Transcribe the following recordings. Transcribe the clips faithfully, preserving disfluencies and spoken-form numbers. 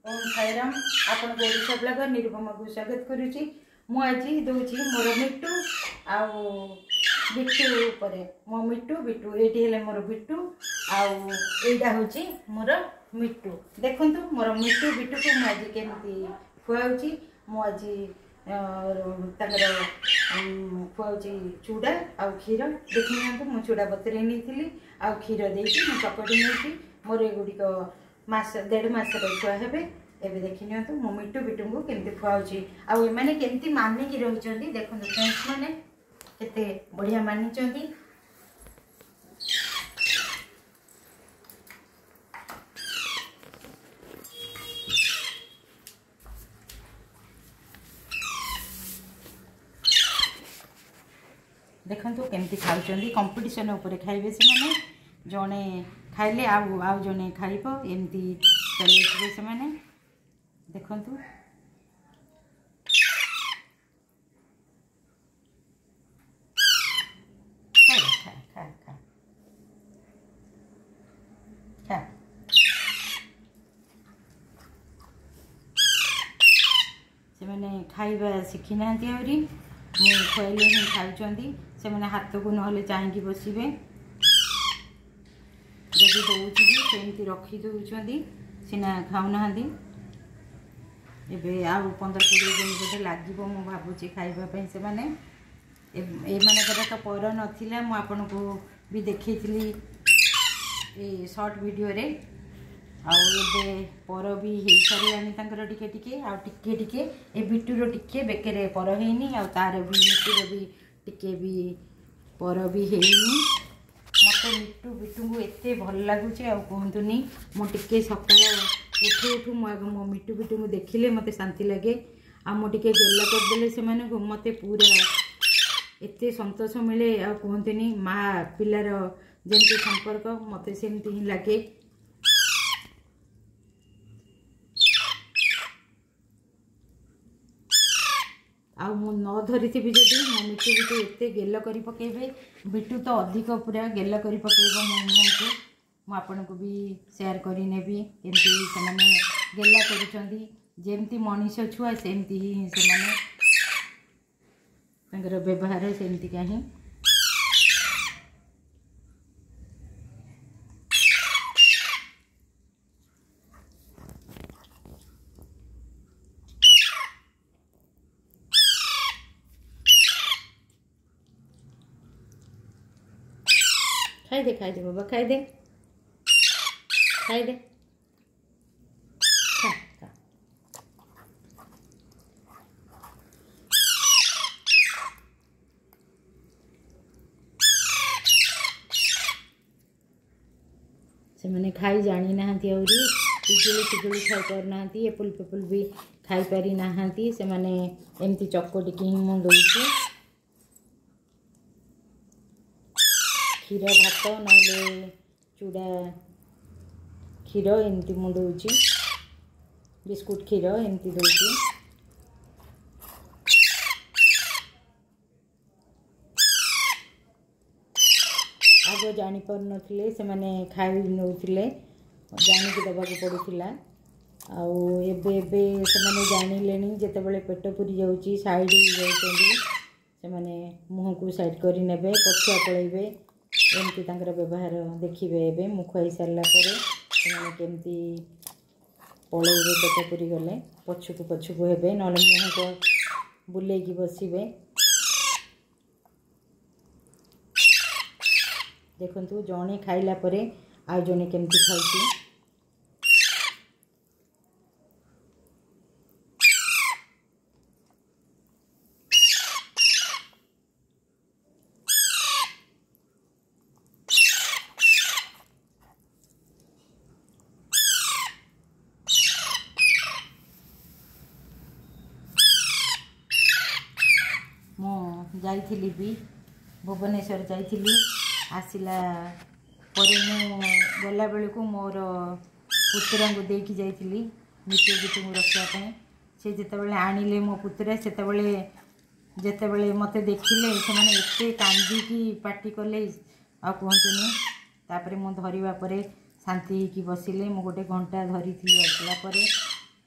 ओम साईराम आपण ओडिशा ब्लॉगर निरुपमा को स्वागत करुची। मु आज दउची मोर मिट्टू आउ बिट्टू परे मो मिट्टू बिट्टू एटी हेले मोर बिट्टू आउ एटा होची मोर मिट्टू। देखंतु मोर मिट्टू बिट्टू को मु आज केमती खुआउची। मु आज ताकर खुआउची चूड़ा आउ क्षीर। देखिनांतु मु चूड़ा बतरे नेथिली आउ क्षीर देकी मु चकटी नेची। मोर एगुडी को मास डेढ़ मास छुआ हेबे। एबे देखि नियंतु मो मिट्टू बिट्टू को केमती खुआउची आउ ए माने केमती मानिकी रहिचंदी। देखंतु फ्रेंड्स माने केते बढ़िया मानिचंदी। देखंतु केमती खाउचंदी। कंपटीशन ऊपर खाइबे से माने जने खाइले आउ आउ जने खाइबो एमती चलेइबे से माने। देखंतु खा खा खा खा खा से माने खाइबा शिखि नांती आउरी मु खोइले ही खाउचंदी। से माने हाथ को नहले चाहेंगी बसिबे जदि दउची भी सेमती रखी दउचंदी सिना खाउना एबे आउ पंद्रह कोड़े दिन बोधे लगे मु भावुची खाइबा से माने ए माने तो पर नथिला मु आपन को भी देखैथिली ए शॉर्ट वीडियो रे। आउ एबे पर भी हे सारिलानी तांकर टिके टिके आउ टिके टिके ए बिट्टूरो टिके बेकेरे पर हेनी आउ तार भी मिट्टूरो भी टिके भी पर भी हेनी। मत मिट्टू बिट्टू को एते भल लगुच आ कहतुनी मुझे सकाल उठू उठू मो मिट्टू बिट्टू को देखिले मत शांति लगे। आ मुझे गेला करदे से मत पूरा एते संतोष मिले। आ कहतुनी माँ पिलार जमती संपर्क मत सेमती ही लगे। आ मु न धरी थी जदि मो मिट्टू बिट्टू एते गेल करी पकेबे। बिट्टू तो अधिक पूरा गेल करी पकेबो मो मुह को। मु आपन को भी शेयर करी नेबी केमती से माने गेला करूचंदी। जेमती मनीष छुआ सेमती ही से माने तांकर व्यवहार सेमती काहे। खाई दे खाई दे बाबा खाई दे खाई दे खा खा। से माने खाई जानी नाहंती आउरी पिजुली पिजुली खाई पार नाहंती एपुल पेपुल भी खाई पारी नाहंती। से माने एमती चकोटिकी ही मु दउची क्षीर भात ना चूड़ा क्षीर एमती मु दउची बिस्कुट क्षीर एमती दउची। आग जानी पार नथिले से माने खाई नउथिले जानी के दबाक पड़ुथिला। आउ एबे एबे से माने जानी लेनी जेते बेले पेट पुरी जाउची साइड हो जाउचंदी से माने मुह को साइड करी नेबे पछुआ पळेबे एमती तांकर व्यवहार देखिबे। एबे मु खुआई सारला परे से केमती पळेबे पेट पुरी गले पछुकु पछुकु हेबे नले मुह को बुले की बसिबे। देखंतु जणे खाइला परे आ जणे केमती खाउची। मो जाइथिली भी भुवनेश्वर जाइथिली आसिला परे मु गला बेले को मोर पुत्रा को देकी जाइथिली मिट्टू बिट्टू को रखा पे। से जेते बेले आनिले मो पुत्रा सेते बेले जेते बेले मते देखिले से माने एते कांदी की पार्टी कले आ कहतुनी। तापरे मु धरिबा परे शांति की बसिले मु गोटे घंटा धरी थी आसला परे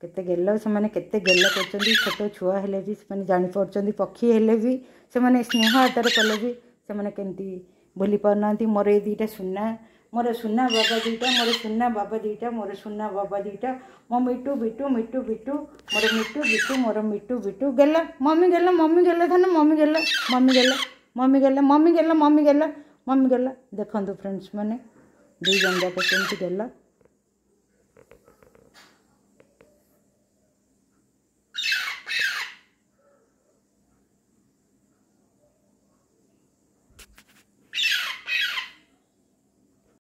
केते गेल से केते गेल कर छोट छुआ हेले भी से जापर पक्षी हेले भी से स्नेह आदर कले भी से केमती भूली पारना मोर ये दुईटा सुना मोर सुना बाबा दुईटा मोर सुना बाबा दुईटा मोर सुना बाबा दुईटा मो मिटू बिटू मिटू बिटू मोर मिटू बिटू मोर मिटू बिटू गेल मम्मी गेल मम्मी गेल धन मम्मी गेल मम्मी गेल मम्मी गेल मम्मी गेल मम्मी गेल मम्मी गेल देखो फ्रेंड्स माने दुई जन जाक केमती गेल